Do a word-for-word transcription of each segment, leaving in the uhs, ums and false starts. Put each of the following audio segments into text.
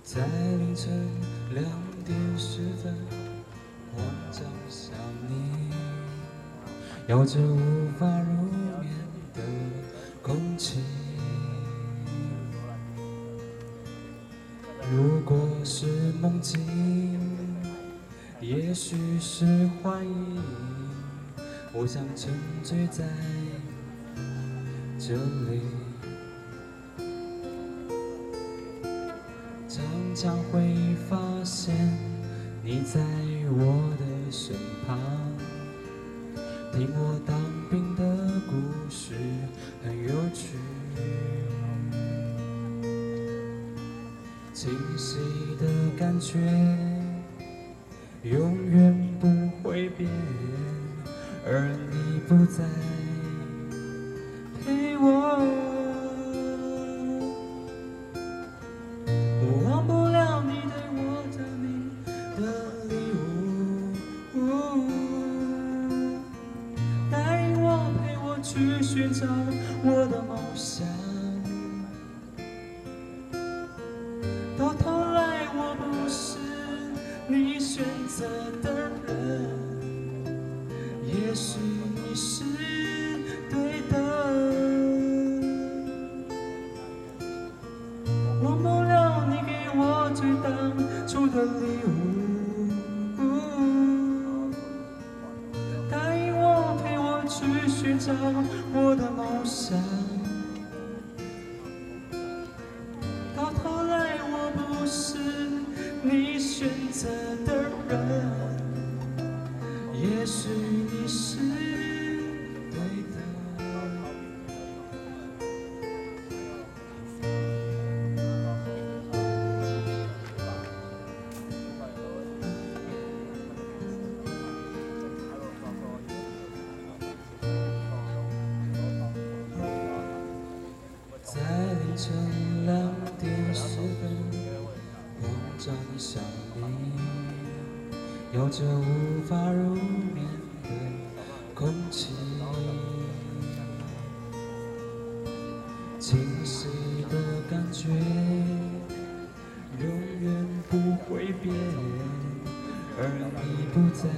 在凌晨两点十分，我找向你，咬着无法入眠的空气。如果是梦境，也许是幻影，我想沉醉在这里。常常会发现你在我的身旁，听我当兵的故事很有趣，清晰的感觉永远不会变，而你不在陪我。我忘不了你对我的你的礼物，答应我陪我去寻找我的梦想，到头来我不是你选择的人，也许你是对的。忘不了你给我最当初的礼物，答应我陪我去寻找我的梦想，到头来我不是你选择的人，也许你是对的。在凌晨两点十分，我找你想你，有着无法入眠的空气，清晰的感觉永远不会变，而你不在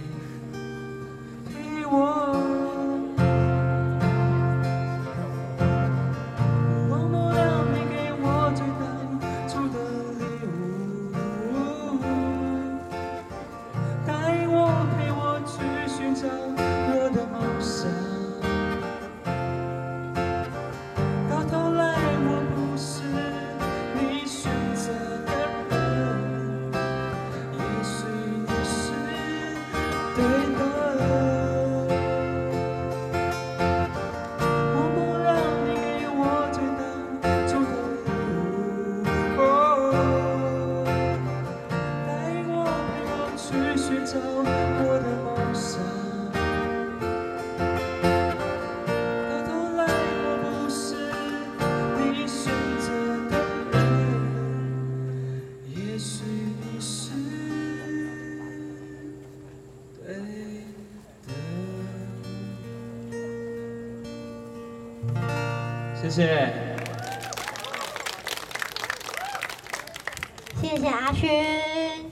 陪我。我的梦想，到头来我不是你选择的人，也许你是对的。忘不了你给我最当初的礼物，答应我陪我去寻找我的梦想。谢谢， 谢谢阿勋。